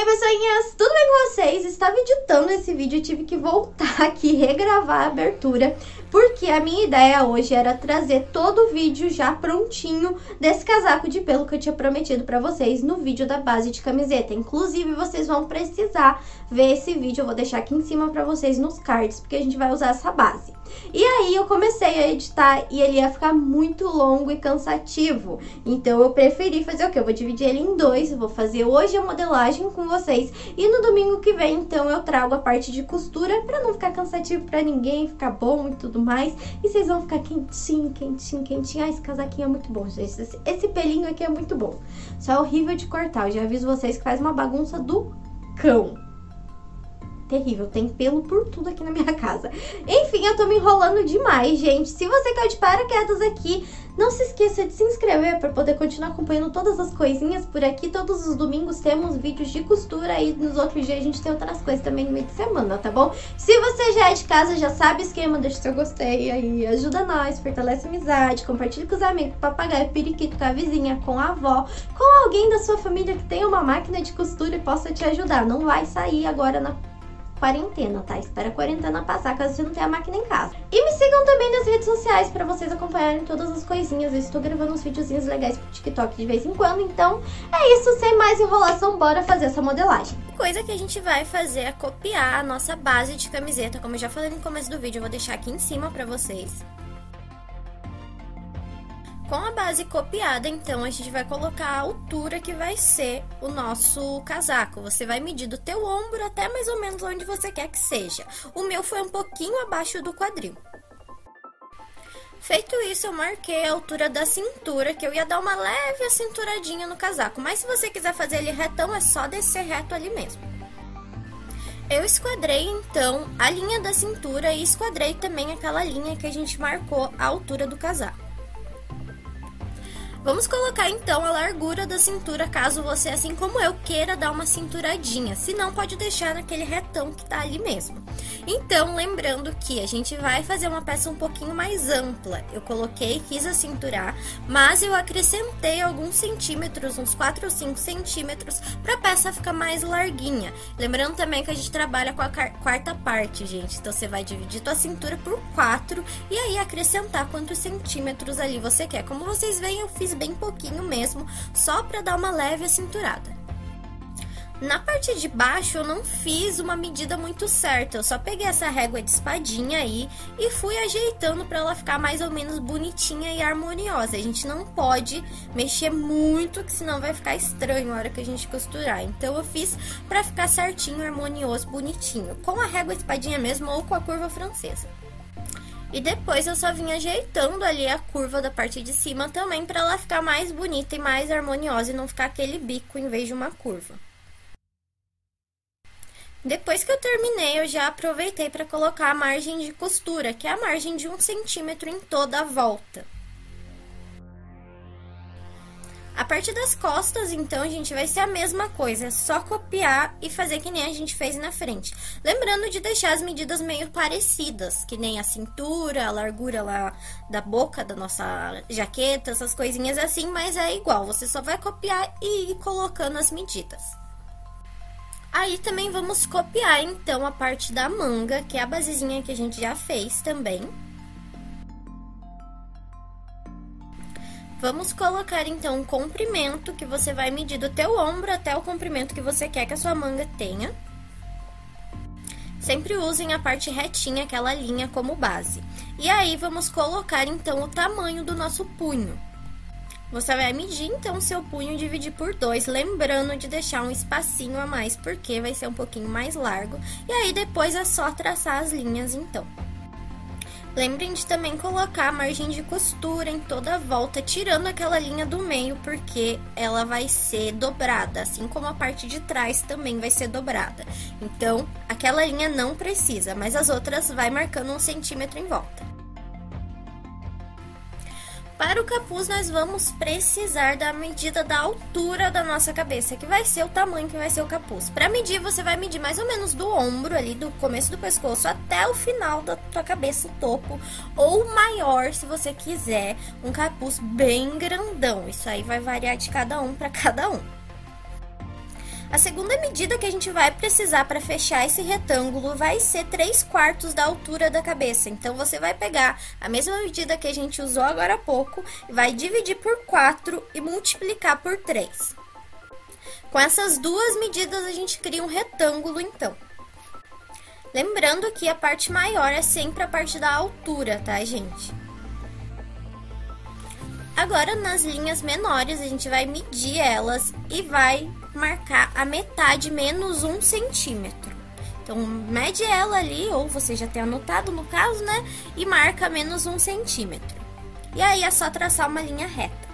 aí, pessoinhas, tudo bem com vocês? Estava editando esse vídeo e tive que voltar aqui e regravar a abertura, porque a minha ideia hoje era trazer todo o vídeo já prontinho desse casaco de pelo que eu tinha prometido pra vocês no vídeo da base de camiseta. Inclusive, vocês vão precisar ver esse vídeo, eu vou deixar aqui em cima pra vocês nos cards, porque a gente vai usar essa base. E aí eu comecei a editar e ele ia ficar muito longo e cansativo, então eu preferi fazer o quê? Eu vou dividir ele em dois, eu vou fazer hoje a modelagem com vocês e no domingo que vem, então, eu trago a parte de costura pra não ficar cansativo pra ninguém, ficar bom e tudo mais. E vocês vão ficar quentinho, quentinho, quentinho. Ah, esse casaquinho é muito bom, gente. Esse pelinho aqui é muito bom. Só é horrível de cortar, eu já aviso vocês que faz uma bagunça do cão. Terrível, tem pelo por tudo aqui na minha casa. Enfim, eu tô me enrolando demais, gente. Se você caiu de paraquedas aqui, não se esqueça de se inscrever para poder continuar acompanhando todas as coisinhas por aqui. Todos os domingos temos vídeos de costura e nos outros dias a gente tem outras coisas também no meio de semana, tá bom? Se você já é de casa, já sabe o esquema, deixa seu gostei aí, ajuda nós, fortalece a amizade, compartilha com os amigos, com o papagaio, periquito, com a vizinha, com a avó, com alguém da sua família que tenha uma máquina de costura e possa te ajudar. Não vai sair agora na quarentena, tá? Espera a quarentena passar, caso você não tenha a máquina em casa. E me sigam também nas redes sociais pra vocês acompanharem todas as coisinhas. Eu estou gravando uns videozinhos legais pro TikTok de vez em quando, então é isso, sem mais enrolação, bora fazer essa modelagem. Coisa que a gente vai fazer é copiar a nossa base de camiseta, como eu já falei no começo do vídeo, eu vou deixar aqui em cima pra vocês. Com a base copiada, então, a gente vai colocar a altura que vai ser o nosso casaco. Você vai medir do teu ombro até mais ou menos onde você quer que seja. O meu foi um pouquinho abaixo do quadril. Feito isso, eu marquei a altura da cintura, que eu ia dar uma leve acinturadinha no casaco. Mas se você quiser fazer ele retão, é só descer reto ali mesmo. Eu esquadrei, então, a linha da cintura e esquadrei também aquela linha que a gente marcou a altura do casaco. Vamos colocar, então, a largura da cintura, caso você, assim como eu, queira dar uma cinturadinha. Se não, pode deixar naquele retão que tá ali mesmo. Então, lembrando que a gente vai fazer uma peça um pouquinho mais ampla. Eu coloquei, quis acinturar, mas eu acrescentei alguns centímetros, uns 4 ou 5 centímetros, pra peça ficar mais larguinha. Lembrando também que a gente trabalha com a quarta parte, gente. Então, você vai dividir tua cintura por 4 e aí acrescentar quantos centímetros ali você quer. Como vocês veem, eu fiz bem pouquinho mesmo, só pra dar uma leve acinturada. Na parte de baixo eu não fiz uma medida muito certa, eu só peguei essa régua de espadinha aí e fui ajeitando pra ela ficar mais ou menos bonitinha e harmoniosa. A gente não pode mexer muito, que senão vai ficar estranho na hora que a gente costurar. Então eu fiz pra ficar certinho, harmonioso, bonitinho, com a régua espadinha mesmo ou com a curva francesa. E depois eu só vim ajeitando ali a curva da parte de cima também para ela ficar mais bonita e mais harmoniosa e não ficar aquele bico em vez de uma curva. Depois que eu terminei, eu já aproveitei para colocar a margem de costura, que é a margem de 1 centímetro em toda a volta. A parte das costas, então, a gente vai ser a mesma coisa, é só copiar e fazer que nem a gente fez na frente. Lembrando de deixar as medidas meio parecidas, que nem a cintura, a largura lá da boca da nossa jaqueta, essas coisinhas assim, mas é igual, você só vai copiar e ir colocando as medidas. Aí também vamos copiar, então, a parte da manga, que é a basezinha que a gente já fez também. Vamos colocar, então, um comprimento que você vai medir do teu ombro até o comprimento que você quer que a sua manga tenha. Sempre usem a parte retinha, aquela linha, como base. E aí, vamos colocar, então, o tamanho do nosso punho. Você vai medir, então, o seu punho e dividir por 2, lembrando de deixar um espacinho a mais, porque vai ser um pouquinho mais largo. E aí, depois, é só traçar as linhas, então. Lembrem de também colocar a margem de costura em toda a volta, tirando aquela linha do meio, porque ela vai ser dobrada, assim como a parte de trás também vai ser dobrada. Então, aquela linha não precisa, mas as outras vai marcando 1 centímetro em volta. Para o capuz, nós vamos precisar da medida da altura da nossa cabeça, que vai ser o tamanho que vai ser o capuz. Para medir, você vai medir mais ou menos do ombro, ali do começo do pescoço até o final da tua cabeça, o topo, ou maior, se você quiser, um capuz bem grandão. Isso aí vai variar de cada um para cada um. A segunda medida que a gente vai precisar para fechar esse retângulo vai ser 3/4 da altura da cabeça. Então, você vai pegar a mesma medida que a gente usou agora há pouco, vai dividir por 4 e multiplicar por 3. Com essas duas medidas, a gente cria um retângulo, então. Lembrando que a parte maior é sempre a parte da altura, tá, gente? Agora, nas linhas menores, a gente vai medir elas e vai marcar a metade menos 1 centímetro. Então, mede ela ali, ou você já tem anotado no caso, né? E marca menos 1 centímetro. E aí, é só traçar uma linha reta.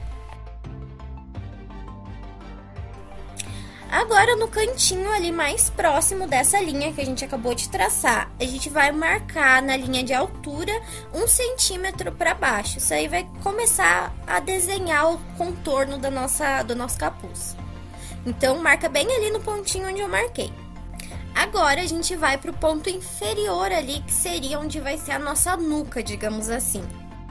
Agora, no cantinho ali mais próximo dessa linha que a gente acabou de traçar, a gente vai marcar na linha de altura 1 centímetro para baixo. Isso aí vai começar a desenhar o contorno do nosso capuz. Então, marca bem ali no pontinho onde eu marquei. Agora, a gente vai para o ponto inferior ali, que seria onde vai ser a nossa nuca, digamos assim.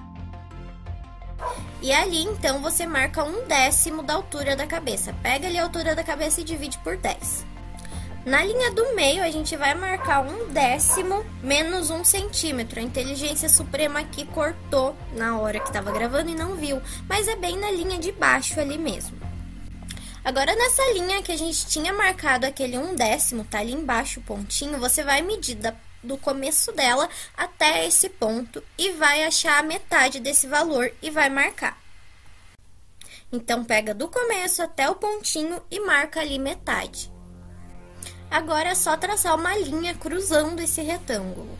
E ali, então, você marca 1/10 da altura da cabeça. Pega ali a altura da cabeça e divide por 10. Na linha do meio, a gente vai marcar 1/10 menos 1 centímetro. A inteligência suprema aqui cortou na hora que estava gravando e não viu, mas é bem na linha de baixo ali mesmo. Agora, nessa linha que a gente tinha marcado aquele 1/10, tá ali embaixo o pontinho, você vai medir do começo dela até esse ponto e vai achar a metade desse valor e vai marcar. Então, pega do começo até o pontinho e marca ali metade. Agora, é só traçar uma linha cruzando esse retângulo.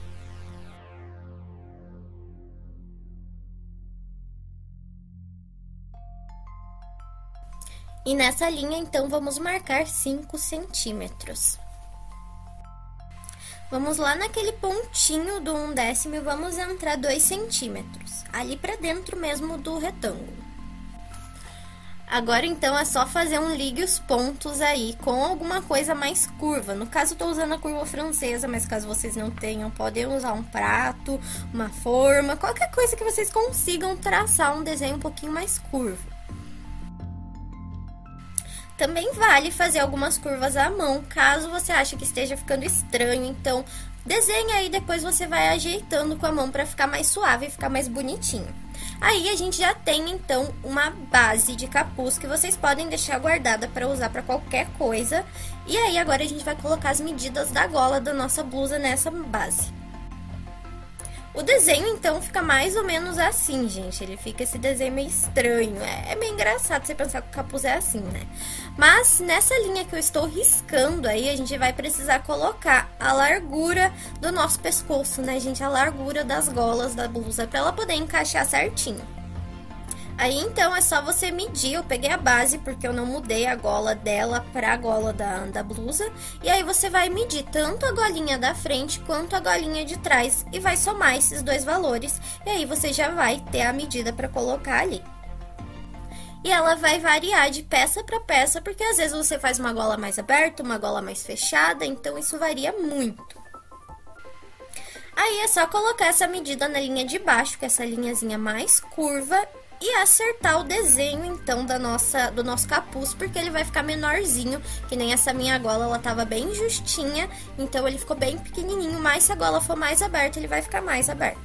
E nessa linha, então, vamos marcar 5 centímetros. Vamos lá naquele pontinho do 1/10 e vamos entrar 2 centímetros, ali pra dentro mesmo do retângulo. Agora, então, é só fazer um ligue os pontos aí com alguma coisa mais curva. No caso, eu tô usando a curva francesa, mas caso vocês não tenham, podem usar um prato, uma forma, qualquer coisa que vocês consigam traçar um desenho um pouquinho mais curvo. Também vale fazer algumas curvas à mão, caso você ache que esteja ficando estranho. Então, desenha aí, depois você vai ajeitando com a mão para ficar mais suave e ficar mais bonitinho. Aí, a gente já tem, então, uma base de capuz que vocês podem deixar guardada para usar para qualquer coisa. E aí, agora a gente vai colocar as medidas da gola da nossa blusa nessa base. O desenho, então, fica mais ou menos assim, gente. Ele fica esse desenho meio estranho. É meio engraçado você pensar que o capuz é assim, né? Mas, nessa linha que eu estou riscando aí, a gente vai precisar colocar a largura do nosso pescoço, né, gente? A largura das golas da blusa, pra ela poder encaixar certinho. Aí, então, é só você medir. Eu peguei a base, porque eu não mudei a gola dela pra gola da blusa. E aí, você vai medir tanto a golinha da frente, quanto a golinha de trás. E vai somar esses dois valores. E aí, você já vai ter a medida pra colocar ali. E ela vai variar de peça pra peça, porque às vezes você faz uma gola mais aberta, uma gola mais fechada. Então, isso varia muito. Aí, é só colocar essa medida na linha de baixo, que é essa linhazinha mais curva, e acertar o desenho, então, do nosso capuz, porque ele vai ficar menorzinho, que nem essa minha gola, ela tava bem justinha, então ele ficou bem pequenininho, mas se a gola for mais aberta, ele vai ficar mais aberto.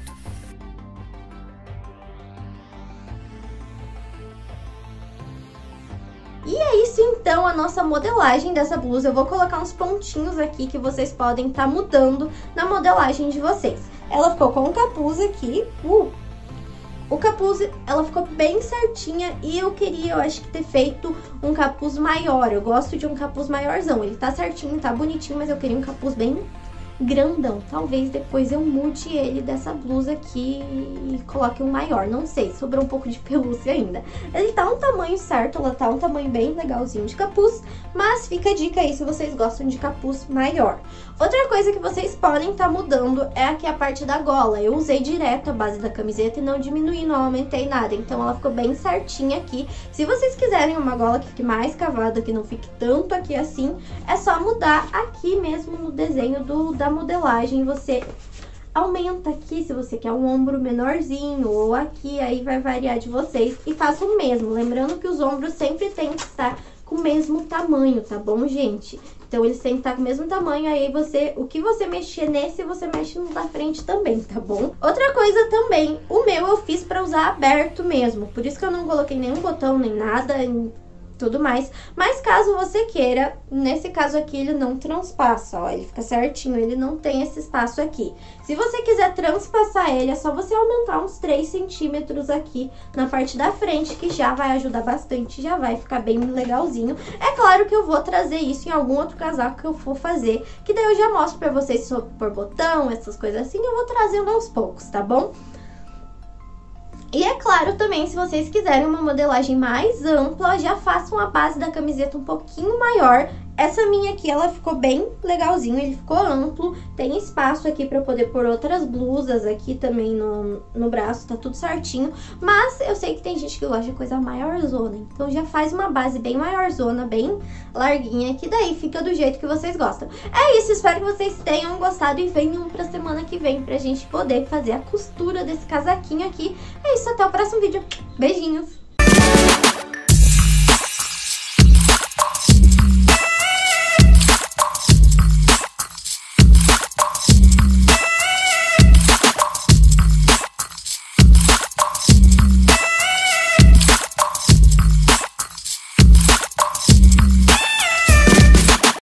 E é isso, então, a nossa modelagem dessa blusa. Eu vou colocar uns pontinhos aqui que vocês podem estar mudando na modelagem de vocês. Ela ficou com o capuz aqui, o capuz, ela ficou bem certinha e eu acho que ter feito um capuz maior. Eu gosto de um capuz maiorzão. Ele tá certinho, tá bonitinho, mas eu queria um capuz bem grandão. Talvez depois eu mude ele dessa blusa aqui e coloque um maior. Não sei, sobrou um pouco de pelúcia ainda. Ele tá um tamanho certo, ela tá um tamanho bem legalzinho de capuz, mas fica a dica aí se vocês gostam de capuz maior. Outra coisa que vocês podem estar mudando é aqui a parte da gola. Eu usei direto a base da camiseta e não diminuí, não aumentei nada. Então ela ficou bem certinha aqui. Se vocês quiserem uma gola que fique mais cavada, que não fique tanto aqui assim, é só mudar aqui mesmo no desenho da modelagem. Você aumenta aqui se você quer um ombro menorzinho ou aqui, aí vai variar de vocês. E faça o mesmo, lembrando que os ombros sempre tem que estar com com o mesmo tamanho, tá bom, gente? Então, eles têm que estar com o mesmo tamanho, aí o que você mexer nesse, você mexe no da frente também, tá bom? Outra coisa também, o meu eu fiz pra usar aberto mesmo, por isso que eu não coloquei nenhum botão, nem nada, tudo mais. Mas caso você queira, nesse caso aqui ele não transpassa, ó, ele fica certinho, ele não tem esse espaço aqui. Se você quiser transpassar ele, é só você aumentar uns 3 centímetros aqui na parte da frente, que já vai ajudar bastante, já vai ficar bem legalzinho. É claro que eu vou trazer isso em algum outro casaco que eu for fazer, que daí eu já mostro pra vocês por botão, essas coisas assim, eu vou trazendo aos poucos, tá bom? E é claro também, se vocês quiserem uma modelagem mais ampla, já façam a base da camiseta um pouquinho maior. Essa minha aqui, ela ficou bem legalzinho, ele ficou amplo, tem espaço aqui pra poder pôr outras blusas aqui também no braço, tá tudo certinho. Mas eu sei que tem gente que gosta de coisa maiorzona, então já faz uma base bem maiorzona, bem larguinha, que daí fica do jeito que vocês gostam. É isso, espero que vocês tenham gostado e venham pra semana que vem pra gente poder fazer a costura desse casaquinho aqui. É isso, até o próximo vídeo. Beijinhos!